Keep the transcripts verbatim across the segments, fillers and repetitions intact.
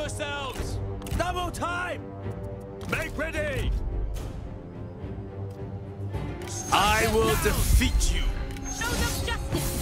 yourselves! Double time! Make ready! I will defeat you! Show them justice!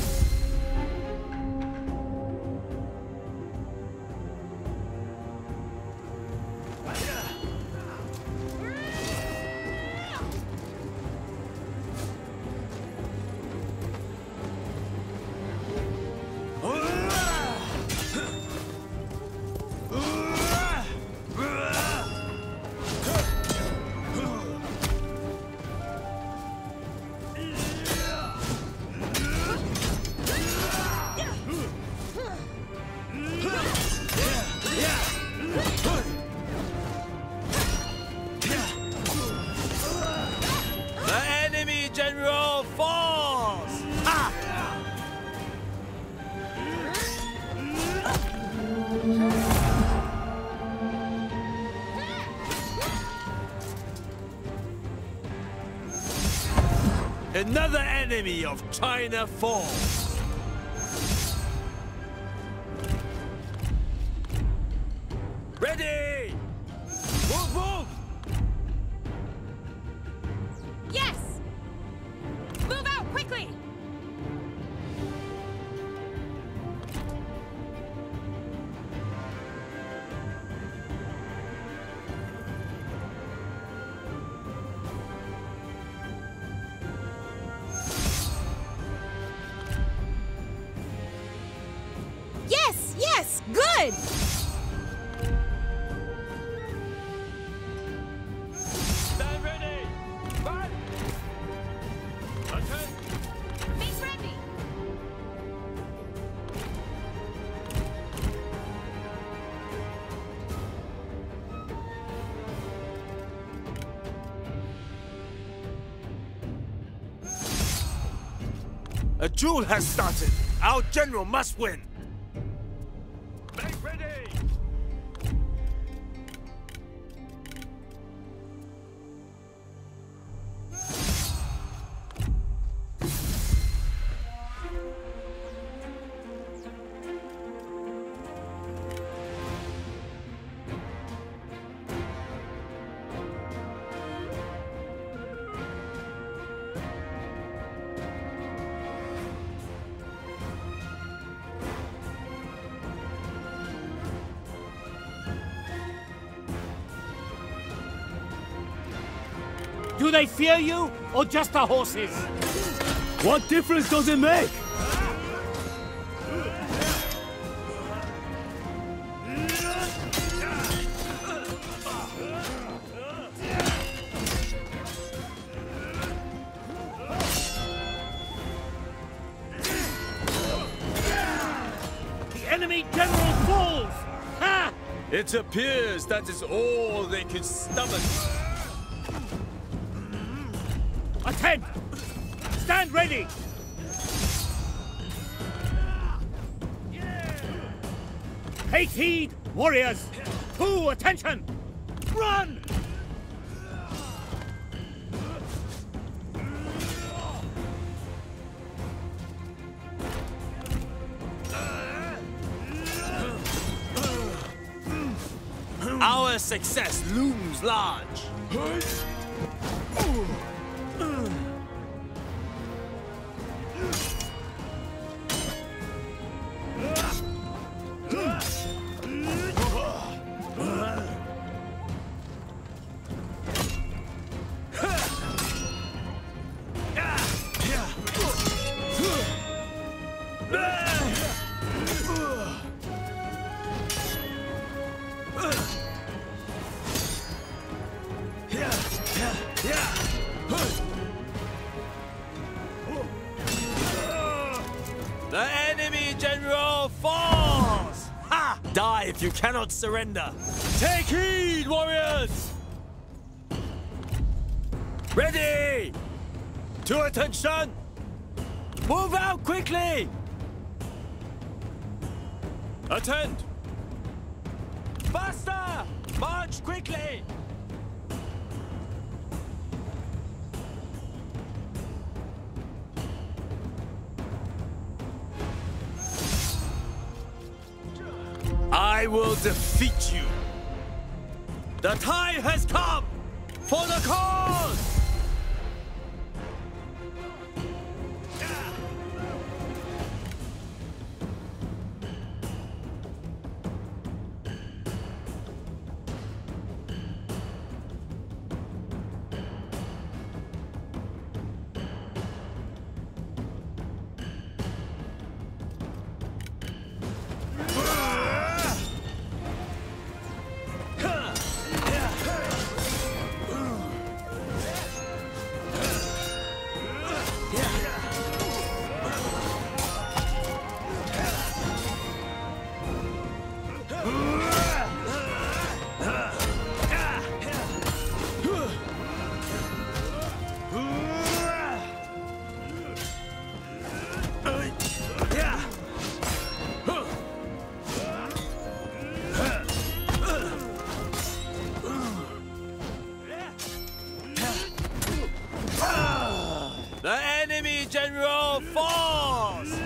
General falls! Ha! Another enemy of China falls! Ready! Move, move! Yes! Move out quickly! Yes! Yes! Good! Stand ready! Run! Hunter! Face ready! A duel has started! Our general must win! Make ready! Do they fear you, or just the horses? What difference does it make? The enemy general falls! Ha! It appears that is all they could stomach. Attend! Stand ready! Take heed, warriors! To attention! Run! Our success looms large. The enemy general falls! Ha! Die if you cannot surrender. Take heed, warriors! Ready! To attention! Move out quickly! Attend! Faster! March quickly! I I will defeat you. The time has come for the cause! The enemy general falls!